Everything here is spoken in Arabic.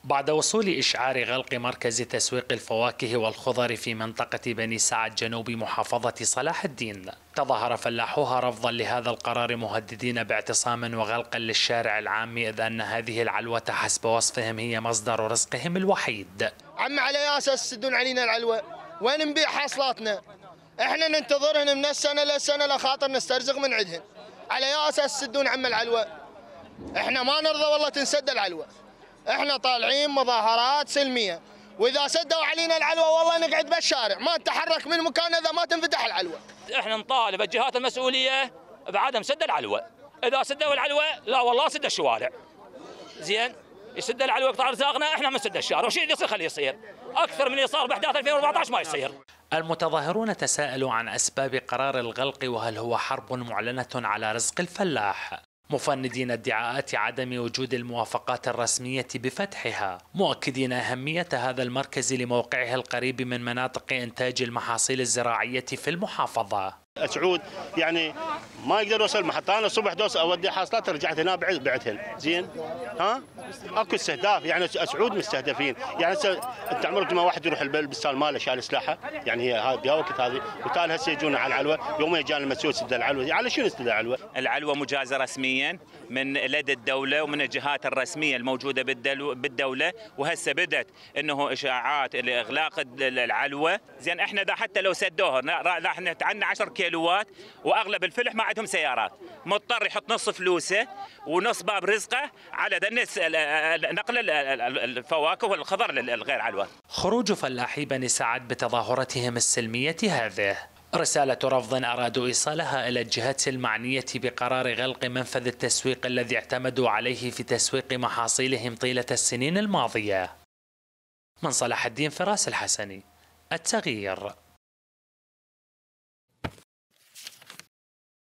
بعد وصول إشعار غلق مركز تسويق الفواكه والخضر في منطقة بني سعد جنوب محافظة صلاح الدين، تظاهر فلاحوها رفضا لهذا القرار مهددين باعتصاما وغلقا للشارع العام، إذ أن هذه العلوة حسب وصفهم هي مصدر رزقهم الوحيد. عم على أساس يسدون علينا العلوة، وين نبيع حاصلاتنا؟ احنا ننتظرهن من السنة للسنة لخاطر نسترزق من عندهن، على أساس يسدون عم العلوة. احنا ما نرضى والله تنسد العلوة، احنا طالعين مظاهرات سلميه، واذا سدوا علينا العلوه والله نقعد بالشارع ما نتحرك من مكان اذا ما تنفتح العلوه. احنا نطالب الجهات المسؤوليه بعدم سد العلوه، اذا سدوا العلوه لا والله سد الشوارع. زين يسد العلوه قطاع رزاقنا، احنا من سد الشارع، وشيء اللي يصير خليه يصير، اكثر من اللي صار باحداث 2014 ما يصير. المتظاهرون تساءلوا عن اسباب قرار الغلق، وهل هو حرب معلنه على رزق الفلاح، مفندين ادعاءات عدم وجود الموافقات الرسمية بفتحها، مؤكدين أهمية هذا المركز لموقعه القريب من مناطق إنتاج المحاصيل الزراعية في المحافظة. سعود يعني ما يقدر يوصل محطة، أنا الصبح دوس أودي حاصلات رجعت هنا بعتهن، زين؟ ها؟ أكو استهداف، يعني سعود مستهدفين، يعني أنت عمرك ما واحد يروح البستان ماله شال سلاحه، يعني هي هذه بهاوكت هذه، وتالي هسه يجونا على العلوة، يوم يجانا المسؤول سد العلوة، على شنو سد العلوة؟ العلوة مجازة رسميا من لدى الدولة ومن الجهات الرسمية الموجودة بالدولة، وهسه بدت انه اشاعات لاغلاق العلوة، زين احنا دا حتى لو سدوها راح عندنا 10 كيلوات واغلب الفلح ما عندهم سيارات، مضطر يحط نص فلوسه ونص باب رزقه على دنس نقل الفواكه والخضر للغير علوة. خروج فلاحي بني سعد بتظاهرتهم السلمية هذه رسالة رفض أرادوا إيصالها إلى الجهات المعنية بقرار غلق منفذ التسويق الذي اعتمدوا عليه في تسويق محاصيلهم طيلة السنين الماضية. من صلاح الدين فراس الحسني، التغيير.